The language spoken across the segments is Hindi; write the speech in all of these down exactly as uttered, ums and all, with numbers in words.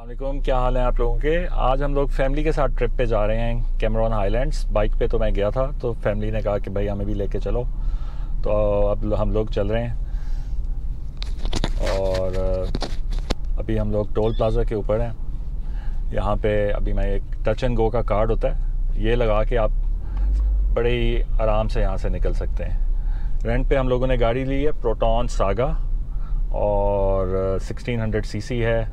अस्सलामुअलैकुम, क्या हाल है आप लोगों के। आज हम लोग फैमिली के साथ ट्रिप पे जा रहे हैं कैमरॉन हाईलैंड्स। बाइक पे तो मैं गया था, तो फैमिली ने कहा कि भाई हमें भी लेके चलो, तो अब हम लोग चल रहे हैं। और अभी हम लोग टोल प्लाज़ा के ऊपर हैं। यहाँ पे अभी मैं एक टच एंड गो का कार्ड होता है, ये लगा के आप बड़े ही आराम से यहाँ से निकल सकते हैं। रेंट पे हम लोगों ने गाड़ी ली है, प्रोटॉन सागा, और सिक्सटीन हंड्रेड सी सी है।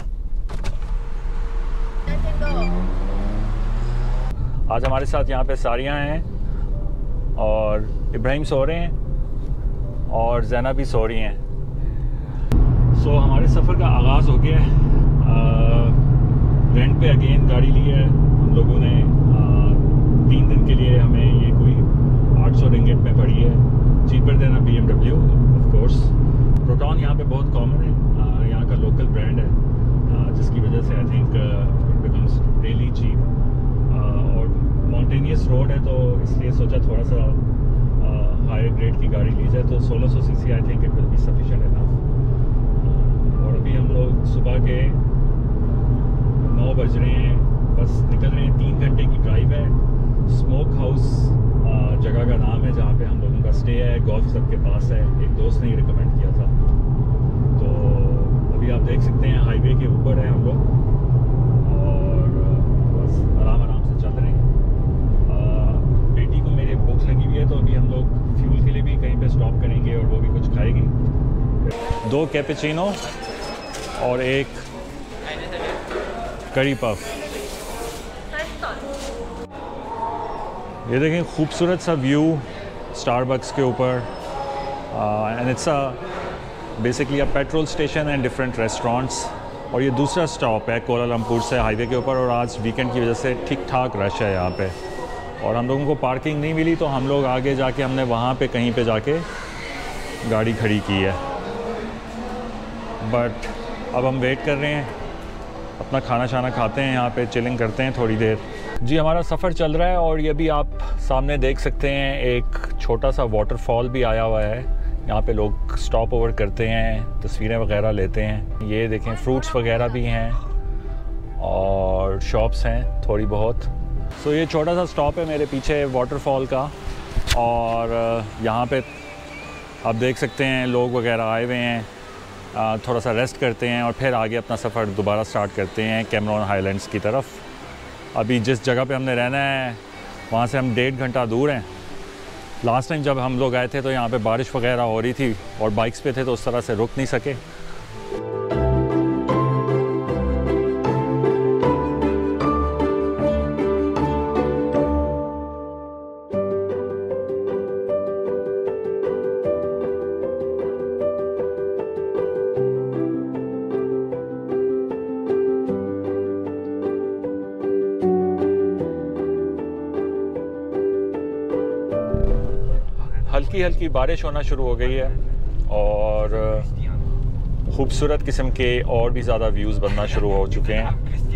आज हमारे साथ यहाँ पे सारियाँ हैं और इब्राहिम सो रहे हैं और जैना भी सो रही हैं। सो हमारे सफ़र का आगाज़ हो गया है। रेंट पे अगेन गाड़ी ली है हम लोगों ने। आ, तीन दिन के लिए हमें ये कोई आठ सौ रिंगेट में पड़ी है, चीपर देना B M W of course. Proton यहाँ पे बहुत कॉमन है, यहाँ का लोकल ब्रांड है, आ, जिसकी वजह से I think it becomes really cheap. और माउंटेनियस रोड है, तो इसलिए सोचा थोड़ा सा हायर ग्रेड की गाड़ी ली जाए। तो सोलह सौ C C I think it will be sufficient enough. और अभी हम लोग सुबह के नौ बज रहे हैं, बस निकल रहे हैं। तीन घंटे की ड्राइव है। स्मोक हाउस जगह का नाम है जहाँ पे हम लोगों का स्टे है, गोल्फ क्लब के पास है। एक दोस्त ने ही रिकमेंड किया था। तो अभी आप देख सकते हैं हाईवे के ऊपर है हम लोग, और बस आराम आराम से चल रहे हैं। आ, बेटी को मेरे भूख लगी हुई है, तो अभी हम लोग फ्यूल के लिए भी कहीं पे स्टॉप करेंगे और वो भी कुछ खाएगी। दो कैपेचिनो और एक करी पफ। ये देखें खूबसूरत सा व्यू स्टारबक्स के ऊपर। And it's a basically a petrol station and different restaurants. और ये दूसरा स्टॉप है कोलालमपुर से हाईवे के ऊपर, और आज वीकेंड की वजह से ठीक ठाक रश है यहाँ पे। और हम लोगों को पार्किंग नहीं मिली, तो हम लोग आगे जाके हमने वहाँ पे कहीं पे जाके गाड़ी खड़ी की है। बट अब हम वेट कर रहे हैं, अपना खाना शाना खाते हैं, यहाँ पे चिलिंग करते हैं थोड़ी देर। जी, हमारा सफ़र चल रहा है और ये भी आप सामने देख सकते हैं, एक छोटा सा वाटरफॉल भी आया हुआ है। यहाँ पे लोग स्टॉप ओवर करते हैं, तस्वीरें वगैरह लेते हैं। ये देखें फ्रूट्स वगैरह भी हैं और शॉप्स हैं थोड़ी बहुत। सो ये छोटा सा स्टॉप है मेरे पीछे वाटरफॉल का, और यहाँ पे आप देख सकते हैं लोग वगैरह आए हुए हैं, थोड़ा सा रेस्ट करते हैं और फिर आगे अपना सफ़र दोबारा स्टार्ट करते हैं कैमरॉन हाईलैंड्स की तरफ। अभी जिस जगह पे हमने रहना है वहाँ से हम डेढ़ घंटा दूर हैं। लास्ट टाइम जब हम लोग आए थे तो यहाँ पे बारिश वगैरह हो रही थी और बाइक्स पे थे, तो उस तरह से रुक नहीं सके। हल्की हल्की बारिश होना शुरू हो गई है और खूबसूरत किस्म के और भी ज़्यादा व्यूज़ बनना शुरू हो चुके हैं।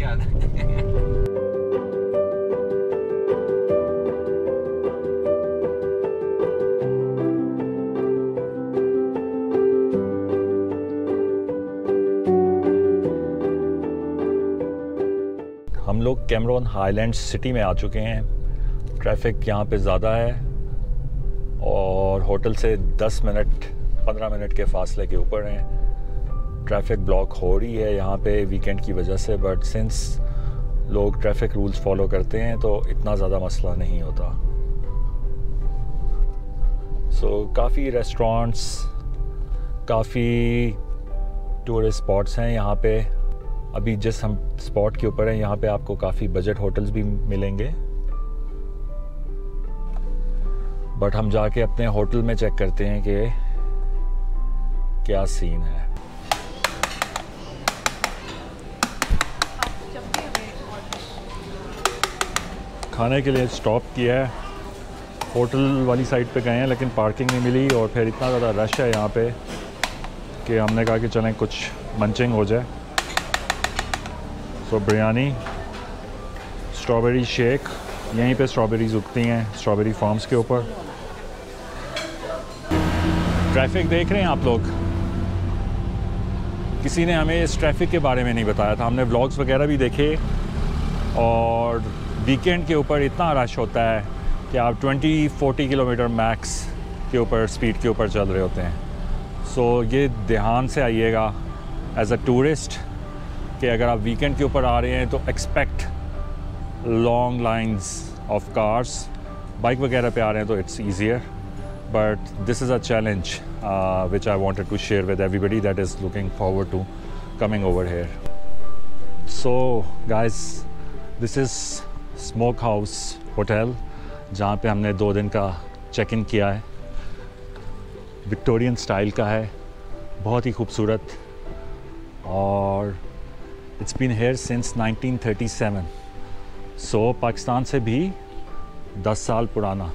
हम लोग कैमरॉन हाईलैंड्स सिटी में आ चुके हैं। ट्रैफिक यहाँ पे ज़्यादा है और होटल से दस मिनट पंद्रह मिनट के फासले के ऊपर हैं। ट्रैफिक ब्लॉक हो रही है यहाँ पे वीकेंड की वजह से, बट सिंस लोग ट्रैफिक रूल्स फॉलो करते हैं तो इतना ज़्यादा मसला नहीं होता। सो so, काफ़ी रेस्टोरेंट्स, काफ़ी टूरिस्ट स्पॉट्स हैं यहाँ पे। अभी जिस हम स्पॉट के ऊपर हैं यहाँ पे आपको काफ़ी बजट होटल्स भी मिलेंगे, बट हम जाके अपने होटल में चेक करते हैं कि क्या सीन है। खाने के लिए स्टॉप किया है, होटल वाली साइड पे गए हैं लेकिन पार्किंग नहीं मिली, और फिर इतना ज़्यादा रश है यहाँ पे कि हमने कहा कि चलें कुछ मंचिंग हो जाए। सो बिरयानी, स्ट्रॉबेरी शेक, यहीं पे स्ट्रॉबेरीज उगती हैं स्ट्रॉबेरी फार्म्स के ऊपर। ट्रैफिक देख रहे हैं आप लोग, किसी ने हमें इस ट्रैफिक के बारे में नहीं बताया था। हमने व्लॉग्स वगैरह भी देखे और वीकेंड के ऊपर इतना रश होता है कि आप ट्वेंटी फोर्टी किलोमीटर मैक्स के ऊपर स्पीड के ऊपर चल रहे होते हैं। सो so, ये ध्यान से आइएगा एज अ टूरिस्ट कि अगर आप वीकेंड के ऊपर आ रहे हैं तो expect long lines of cars. Bike वगैरह पे आ रहे हैं तो it's easier, but this is a challenge which I wanted to share with everybody that is looking forward to coming over here. So guys, this is smoke house hotel, जहाँ पे हमने दो दिन का चेक इन किया है। विक्टोरियन स्टाइल का है, बहुत ही खूबसूरत, और it's been here since nineteen thirty seven. So Pakistan से भी दस साल पुराना।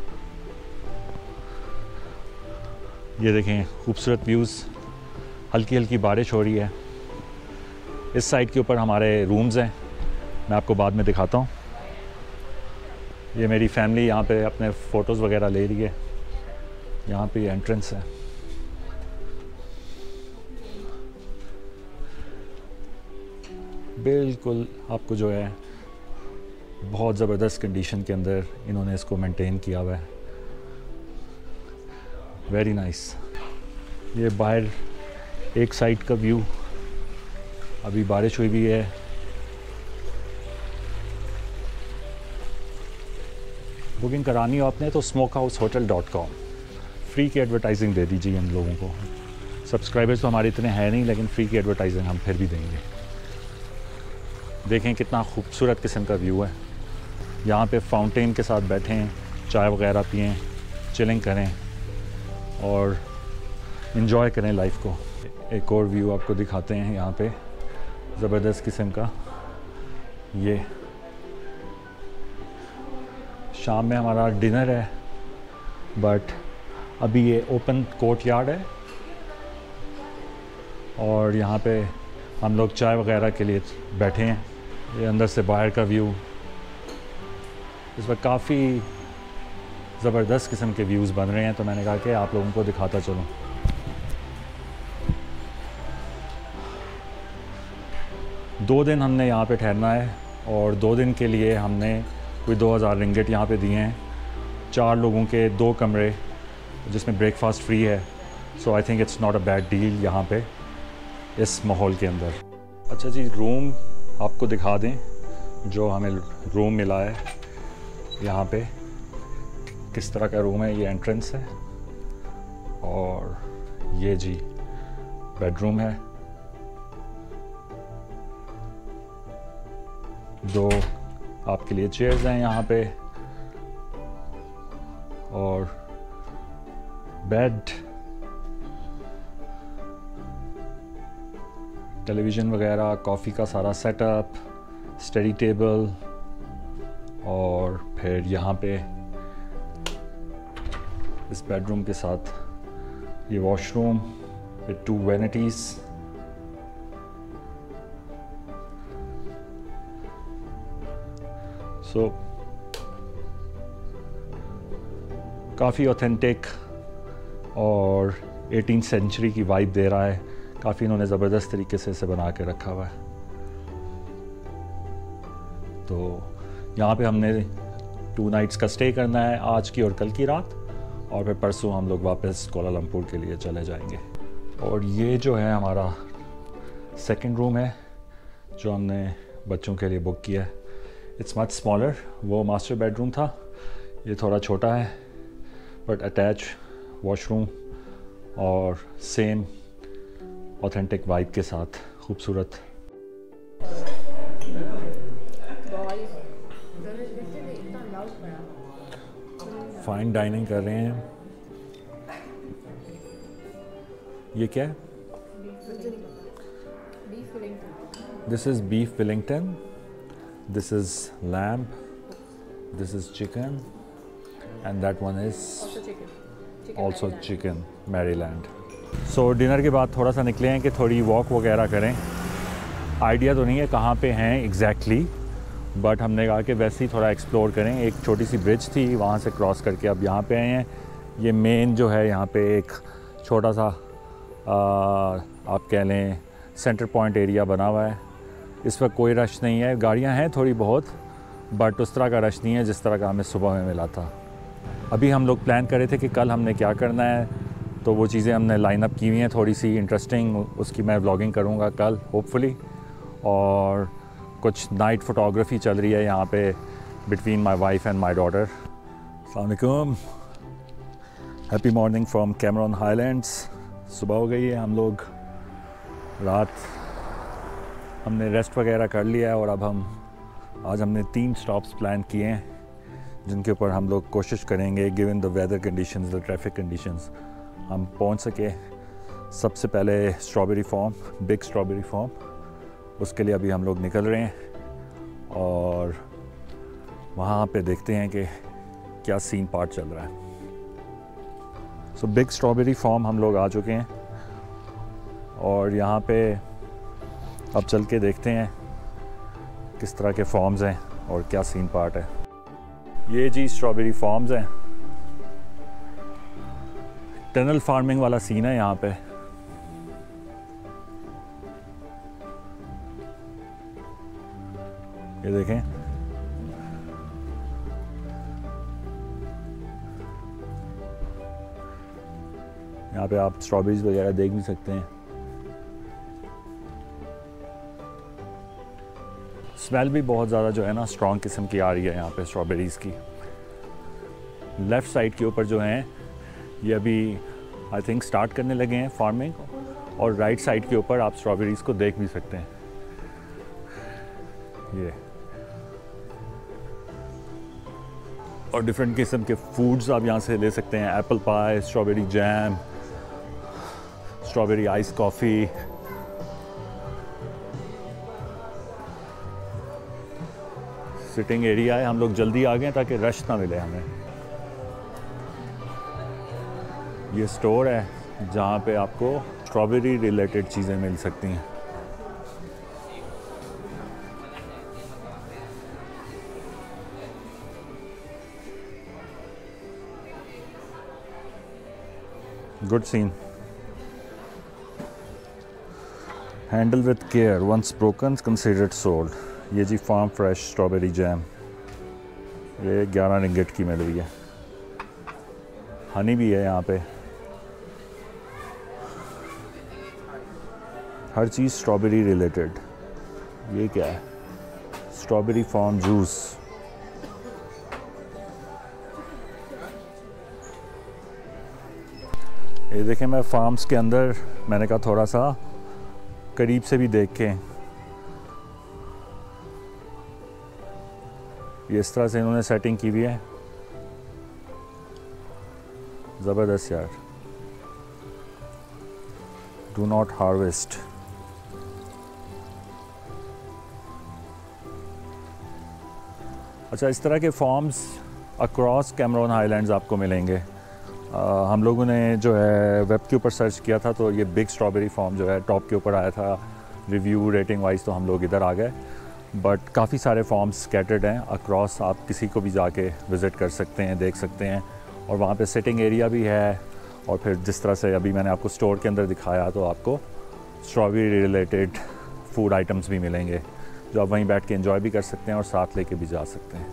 ये देखें खूबसूरत व्यूज़, हल्की हल्की बारिश हो रही है। इस साइड के ऊपर हमारे रूम्स हैं, मैं आपको बाद में दिखाता हूँ। ये मेरी फैमिली यहाँ पे अपने फ़ोटोज़ वगैरह ले रही है। यहाँ पे एंट्रेंस है। बिल्कुल आपको जो है बहुत ज़बरदस्त कंडीशन के अंदर इन्होंने इसको मेंटेन किया हुआ है। Very nice. ये बाहर एक साइड का व्यू, अभी बारिश हुई भी है। बुकिंग करानी हो आपने तो smoke house hotel dot com, free की एडवर्टाइजिंग दे दीजिए हम लोगों को। सब्सक्राइबर्स तो हमारे इतने हैं नहीं, लेकिन फ्री की एडवर्टाइजिंग हम फिर भी देंगे। देखें कितना खूबसूरत किस्म का व्यू है। यहाँ पे फाउंटेन के साथ बैठें, चाय वगैरह पिएं, चिलिंग करें और इन्जॉय करें लाइफ को। एक और व्यू आपको दिखाते हैं यहाँ पे, ज़बरदस्त किस्म का। ये शाम में हमारा डिनर है, बट अभी ये ओपन कोर्ट यार्ड है और यहाँ पे हम लोग चाय वगैरह के लिए बैठे हैं। ये अंदर से बाहर का व्यू, इस पर काफ़ी ज़बरदस्त किस्म के व्यूज़ बन रहे हैं, तो मैंने कहा कि आप लोगों को दिखाता चलूँ। दो दिन हमने यहाँ पे ठहरना है और दो दिन के लिए हमने कोई दो हज़ार रिंगिट यहाँ पे दिए हैं। चार लोगों के दो कमरे जिसमें ब्रेकफास्ट फ्री है। So I think it's not a bad deal यहाँ पे इस माहौल के अंदर। अच्छा जी, रूम आपको दिखा दें जो हमें रूम मिला है। यहाँ पे किस तरह का रूम है, ये एंट्रेंस है और ये जी बेडरूम है। दो आपके लिए चेयर्स हैं यहाँ पे और बेड, टेलीविज़न वगैरह, कॉफ़ी का सारा सेटअप, स्टडी टेबल, और फिर यहाँ पे इस बेडरूम के साथ ये washroom with two vanities. So काफ़ी ऑथेंटिक और एटीन सेंचुरी की वाइब दे रहा है। काफ़ी इन्होंने ज़बरदस्त तरीके से इसे बना के रखा हुआ है। तो यहाँ पे हमने टू नाइट्स का स्टे करना है, आज की और कल की रात, और फिर परसों हम लोग वापस कोलालमपुर के लिए चले जाएंगे। और ये जो है हमारा सेकंड रूम है जो हमने बच्चों के लिए बुक किया है। इट्स मच स्मॉलर, वो मास्टर बेडरूम था, ये थोड़ा छोटा है, बट अटैच वॉशरूम और सेम ऑथेंटिक वाइब के साथ खूबसूरत। फाइन डाइनिंग कर रहे हैं। ये क्या है? This is beef Wellington, this is lamb, this is chicken, and that one is also chicken Maryland. So dinner के बाद थोड़ा सा निकले हैं कि थोड़ी वॉक वगैरह करें। आइडिया तो नहीं है कहाँ पे हैं एग्जैक्टली, बट हमने कहा कि वैसे ही थोड़ा एक्सप्लोर करें। एक छोटी सी ब्रिज थी, वहाँ से क्रॉस करके अब यहाँ पे आए हैं। ये मेन जो है यहाँ पे एक छोटा सा आ, आप कह लें सेंटर पॉइंट एरिया बना हुआ है। इस वक्त कोई रश नहीं है, गाड़ियां हैं थोड़ी बहुत, बट उस तरह का रश नहीं है जिस तरह का हमें सुबह में मिला था। अभी हम लोग प्लान कर रहे थे कि कल हमने क्या करना है, तो वो चीज़ें हमने लाइन अप की हुई हैं थोड़ी सी इंटरेस्टिंग, उसकी मैं व्लॉगिंग करूँगा कल होपफुली। और कुछ नाइट फ़ोटोग्राफी चल रही है यहाँ पे between my wife and my daughter. अस्सलाम वालेकुम, happy morning from Cameron Highlands. सुबह हो गई है, हम लोग रात हमने रेस्ट वगैरह कर लिया है और अब हम आज हमने तीन स्टॉप्स प्लान किए हैं जिनके ऊपर हम लोग कोशिश करेंगे given the weather conditions, the traffic conditions, हम पहुंच सके। सबसे पहले strawberry farm, big strawberry farm, उसके लिए अभी हम लोग निकल रहे हैं और वहाँ पे देखते हैं कि क्या सीन पार्ट चल रहा है। सो बिग स्ट्रॉबेरी फार्म हम लोग आ चुके हैं और यहाँ पे अब चल के देखते हैं किस तरह के फॉर्म्स हैं और क्या सीन पार्ट है। ये जी स्ट्रॉबेरी फार्म्स हैं, टनल फार्मिंग वाला सीन है यहाँ पे। ये देखें, यहाँ पे आप स्ट्रॉबेरीज वगैरह देख भी सकते हैं। स्मेल भी बहुत ज़्यादा जो है ना स्ट्रॉन्ग किस्म की आ रही है यहाँ पे स्ट्रॉबेरीज़ की। लेफ़्ट साइड के ऊपर जो हैं ये अभी आई थिंक स्टार्ट करने लगे हैं फार्मिंग, और राइट साइड के ऊपर आप स्ट्रॉबेरीज़ को देख भी सकते हैं। ये और डिफरेंट किस्म के फूड्स आप यहाँ से ले सकते हैं, apple pie, strawberry jam, strawberry ice coffee. Sitting area है, हम लोग जल्दी आ गए ताकि रश ना मिले हमें। ये स्टोर है जहाँ पे आपको स्ट्रॉबेरी रिलेटेड चीज़ें मिल सकती हैं। Good scene. Handle with care, once broken considered sold. ये जी फार्म फ्रेश स्ट्रॉबेरी जैम, ये ग्यारह रिंगिट की मिल रही है। हनी भी है यहाँ पे, हर चीज़ स्ट्रॉबेरी रिलेटेड। ये क्या है? Strawberry farm juice. ये देखें, मैं फार्म्स के अंदर मैंने कहा थोड़ा सा करीब से भी देख के, ये इस तरह से इन्होंने सेटिंग की हुई है, ज़बरदस्त यार। Do not harvest. अच्छा, इस तरह के फॉर्म्स अक्रॉस कैमरॉन हाईलैंड्स आपको मिलेंगे। आ, हम लोगों ने जो है वेब के ऊपर सर्च किया था तो ये बिग स्ट्रॉबेरी फार्म जो है टॉप के ऊपर आया था रिव्यू रेटिंग वाइज, तो हम लोग इधर आ गए। बट काफ़ी सारे फॉर्म्स स्कैटर्ड हैं अक्रॉस, आप किसी को भी जाके विज़िट कर सकते हैं, देख सकते हैं। और वहाँ पे सिटिंग एरिया भी है, और फिर जिस तरह से अभी मैंने आपको स्टोर के अंदर दिखाया तो आपको स्ट्रॉबेरी रिलेटेड फूड आइटम्स भी मिलेंगे जो आप वहीं बैठ के एंजॉय भी कर सकते हैं और साथ लेके भी जा सकते हैं।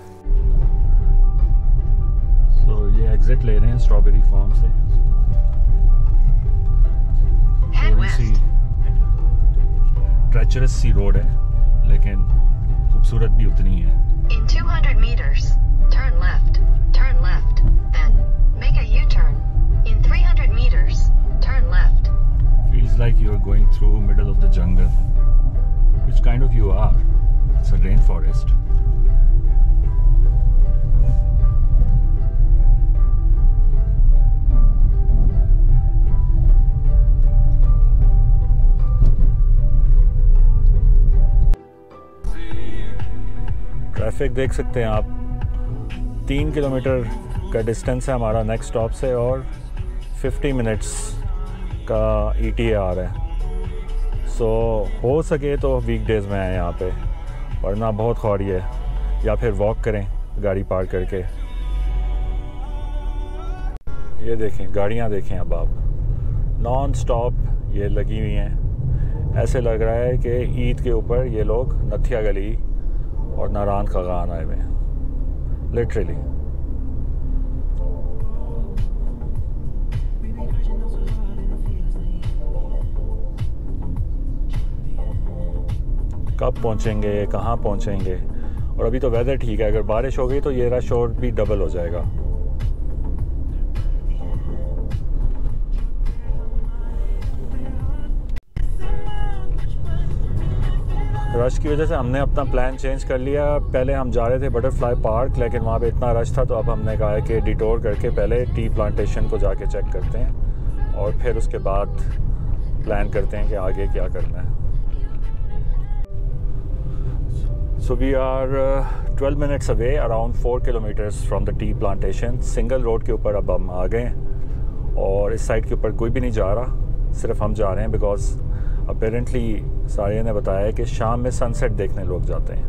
सो so, ये एग्जिट ले रहे हैं स्ट्रॉबेरी फार्म से। थोड़ी सी ट्रेचरस सी रोड है लेकिन खूबसूरत भी उतनी है। In two hundred meters, turn left, turn left, then make a U-turn. In three hundred meters, turn left. Feels like you are going through middle of the jungle. Which kind of you are? It's a rainforest. Traffic देख सकते हैं आप, तीन किलोमीटर का डिस्टेंस है हमारा नेक्स्ट स्टॉप से और फिफ्टी मिनट्स का ई टी ए आ रहा है। सो so, हो सके तो वीकडेज़ में आए यहाँ पे, वरना बहुत खौरी है, या फिर वॉक करें गाड़ी पार्क करके। ये देखें गाड़ियाँ देखें अब आप, नॉन स्टॉप ये लगी हुई हैं। ऐसे लग रहा है कि ईद के ऊपर ये लोग नथिया गली और नारायण खगान आए हुए हैं, लिटरली। कब पहुंचेंगे, कहाँ पहुंचेंगे? और अभी तो वेदर ठीक है, अगर बारिश हो गई तो ये रश और भी डबल हो जाएगा। रश की वजह से हमने अपना प्लान चेंज कर लिया। पहले हम जा रहे थे बटरफ्लाई पार्क, लेकिन वहाँ पे इतना रश था तो अब हमने कहा है कि डिटोर करके पहले टी प्लांटेशन को जाके चेक करते हैं और फिर उसके बाद प्लान करते हैं कि आगे क्या करना है। So we are uh, twelve minutes away, around four kilometers from the tea plantation. Single road के ऊपर अब हम आ गए हैं और इस साइड के ऊपर कोई भी नहीं जा रहा, सिर्फ हम जा रहे हैं बिकॉज अपेरेंटली सारे ने बताया कि शाम में सनसेट देखने लोग जाते हैं।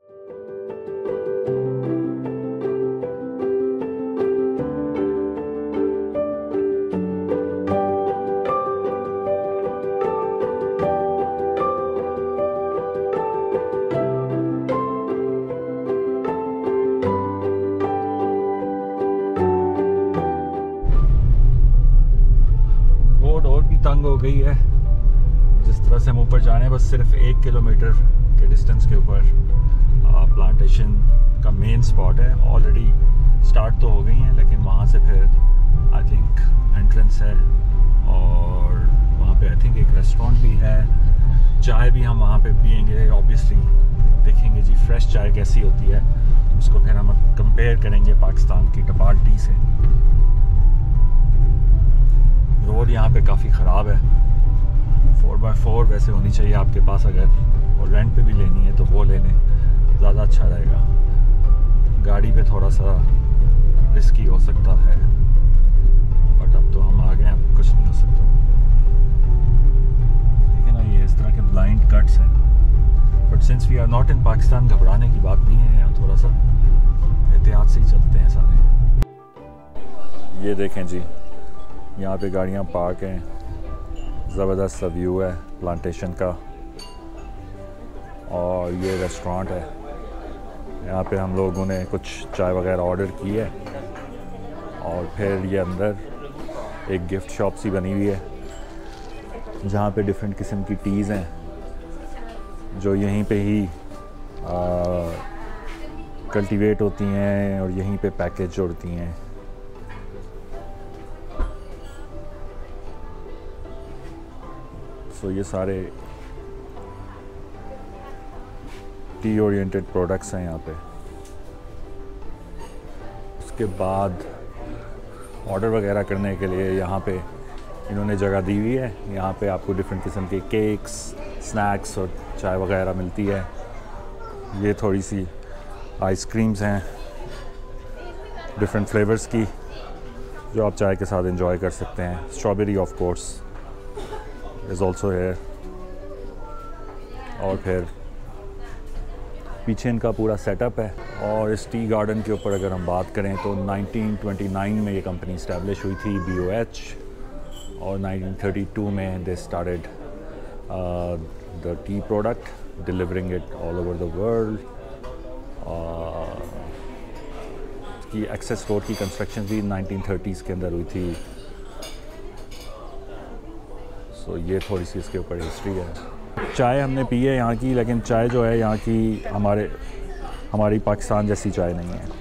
तंग हो गई है जिस तरह से हम ऊपर जाने, बस सिर्फ एक किलोमीटर के डिस्टेंस के ऊपर प्लांटेशन का मेन स्पॉट है। ऑलरेडी स्टार्ट तो हो गई हैं, लेकिन वहाँ से फिर आई थिंक एंट्रेंस है और वहाँ पे आई थिंक एक रेस्टोरेंट भी है। चाय भी हम वहाँ पे पियेंगे, ऑब्वियसली देखेंगे जी फ्रेश चाय कैसी होती है, उसको फिर हम कंपेयर करेंगे पाकिस्तान की टपाल टी से। रोड यहाँ पे काफ़ी ख़राब है, फोर बाई फोर वैसे होनी चाहिए आपके पास, अगर और रेंट पे भी लेनी है तो वो ले लें, ज़्यादा अच्छा रहेगा। गाड़ी पे थोड़ा सा रिस्की हो सकता है, बट अब तो हम आ गए हैं, अब कुछ नहीं हो सकता। देखिए ना, ये इस तरह के ब्लाइंड कट्स हैं, but since we are not in Pakistan घबराने की बात नहीं है, यहाँ थोड़ा सा एहतियात से ही चलते हैं सारे। ये देखें जी, यहाँ पे गाड़ियाँ पार्क हैं, ज़बरदस्त सा व्यू है प्लांटेशन का। और ये रेस्टोरेंट है, यहाँ पे हम लोगों ने कुछ चाय वगैरह ऑर्डर की है और फिर ये अंदर एक गिफ्ट शॉप सी बनी हुई है जहाँ पे डिफरेंट किस्म की टीज़ हैं जो यहीं पे ही कल्टीवेट होती हैं और यहीं पे पैकेज जोड़ती हैं। तो ये सारे टी ओरिएंटेड प्रोडक्ट्स हैं यहाँ पे। उसके बाद ऑर्डर वगैरह करने के लिए यहाँ पे इन्होंने जगह दी हुई है। यहाँ पे आपको डिफरेंट किस्म के केक्स, स्नैक्स और चाय वगैरह मिलती है। ये थोड़ी सी आइसक्रीम्स हैं डिफरेंट फ्लेवर्स की जो आप चाय के साथ एंजॉय कर सकते हैं। Strawberry of course is also है। और फिर पीछे इनका पूरा सेटअप है। और इस टी गार्डन के ऊपर अगर हम बात करें तो नाइनटीन ट्वेंटी नाइन में ये कंपनी इस्टेब्लिश हुई थी, बी ओ एच, और नाइनटीन थर्टी टू में they started the tea product, delivering it all over the world. की एक्सेस रोड की कंस्ट्रक्शन भी नाइनटीन थर्टीज़ के अंदर हुई थी। सो so, ये थोड़ी सी इसके ऊपर हिस्ट्री है। चाय हमने पी है यहाँ की, लेकिन चाय जो है यहाँ की हमारे हमारी पाकिस्तान जैसी चाय नहीं है।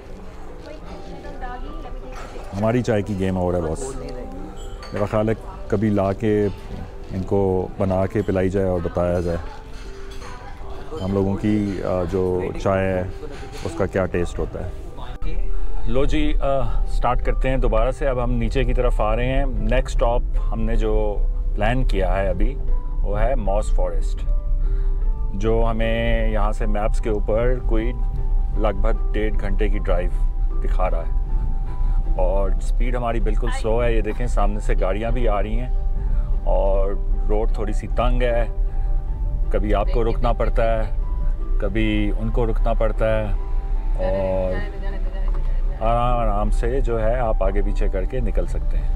हमारी चाय की गेम ओवर है बॉस। मेरा ख्याल है कभी ला के इनको बना के पिलाई जाए और बताया जाए हम लोगों की जो चाय है उसका क्या टेस्ट होता है। लो जी, स्टार्ट करते हैं दोबारा से। अब हम नीचे की तरफ आ रहे हैं। नेक्स्ट स्टॉप हमने जो प्लान किया है अभी वो है मॉस फॉरेस्ट, जो हमें यहाँ से मैप्स के ऊपर कोई लगभग डेढ़ घंटे की ड्राइव दिखा रहा है। और स्पीड हमारी बिल्कुल स्लो है। ये देखें सामने से गाड़ियाँ भी आ रही हैं और रोड थोड़ी सी तंग है। कभी आपको रुकना पड़ता है, कभी उनको रुकना पड़ता है, और आराम आराम से जो है आप आगे पीछे करके निकल सकते हैं।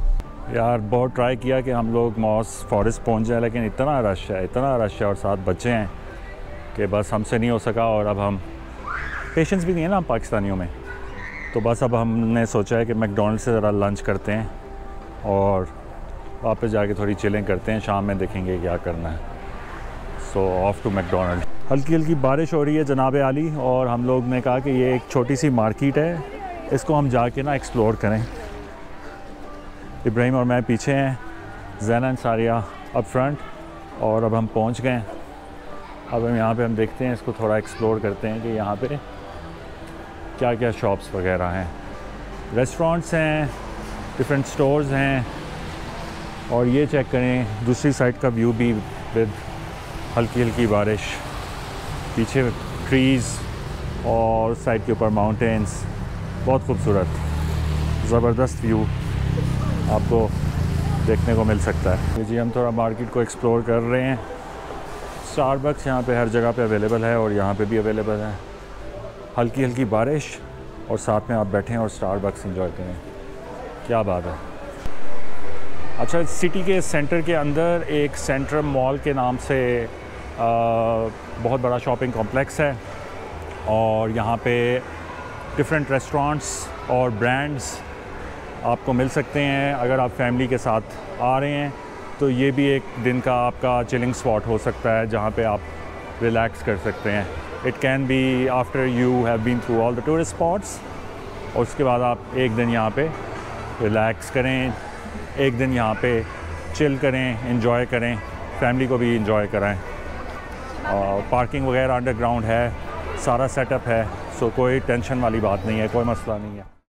यार बहुत ट्राई किया कि हम लोग मॉस फॉरेस्ट पहुंच जाए, लेकिन इतना रश है इतना रश है और साथ बच्चे हैं कि बस हमसे नहीं हो सका। और अब हम पेशेंस भी नहीं है ना हम पाकिस्तानियों में, तो बस अब हमने सोचा है कि मैकडॉनल्ड से ज़रा लंच करते हैं और वापस जाके थोड़ी चिलिंग करते हैं, शाम में देखेंगे क्या करना है। So off to McDonald. हल्की हल्की बारिश हो रही है जनाब आली, और हम लोग ने कहा कि ये एक छोटी सी मार्केट है, इसको हम जाके ना एक्सप्लोर करें। इब्राहिम और मैं पीछे हैं, ज़ैना एंड सारिया अप फ्रंट, और अब हम पहुंच गए। अब हम यहाँ पे हम देखते हैं, इसको थोड़ा एक्सप्लोर करते हैं कि यहाँ पे क्या क्या शॉप्स वगैरह हैं, रेस्टोरेंट्स हैं, डिफरेंट स्टोर्स हैं। और ये चेक करें दूसरी साइड का व्यू भी, विद हल्की हल्की बारिश, पीछे ट्रीज़ और साइड के ऊपर माउंटेन्स, बहुत खूबसूरत ज़बरदस्त व्यू आपको देखने को मिल सकता है। जी हम थोड़ा मार्केट को एक्सप्लोर कर रहे हैं। स्टारबक्स यहाँ पे हर जगह पे अवेलेबल है और यहाँ पे भी अवेलेबल है। हल्की हल्की बारिश और साथ में आप बैठें और स्टारबक्स एंजॉय करें, क्या बात है। अच्छा, सिटी के सेंटर के अंदर एक सेंट्रम मॉल के नाम से आ, बहुत बड़ा शॉपिंग कॉम्प्लेक्स है, और यहाँ पे डिफरेंट रेस्टोरेंट्स और ब्रांड्स आपको मिल सकते हैं। अगर आप फैमिली के साथ आ रहे हैं तो ये भी एक दिन का आपका चिलिंग स्पॉट हो सकता है, जहाँ पे आप रिलैक्स कर सकते हैं। It can be after you have been through all the tourist spots, और उसके बाद आप एक दिन यहाँ पे रिलैक्स करें, एक दिन यहाँ पे चिल करें, एंजॉय करें, फैमिली को भी एंजॉय कराएं। और पार्किंग वगैरह अंडरग्राउंड है, सारा सेटअप है, सो कोई टेंशन वाली बात नहीं है, कोई मसला नहीं है।